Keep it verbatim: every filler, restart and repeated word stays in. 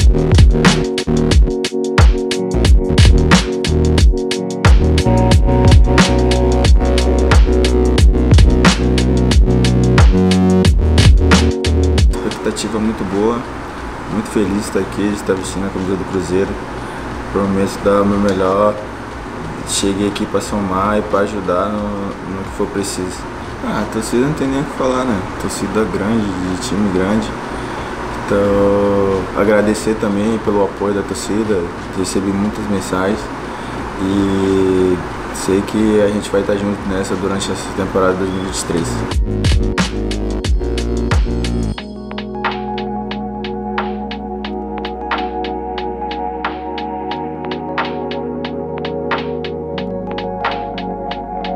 Expectativa muito boa, muito feliz de estar aqui, de estar vestindo a camisa do Cruzeiro. Prometo dar o meu melhor. Cheguei aqui para somar e para ajudar no, no que for preciso. Ah, a torcida não tem nem o que falar, né? Torcida grande, de time grande. Então, agradecer também pelo apoio da torcida. Recebi muitas mensagens e sei que a gente vai estar junto nessa durante essa temporada dois mil e vinte e três.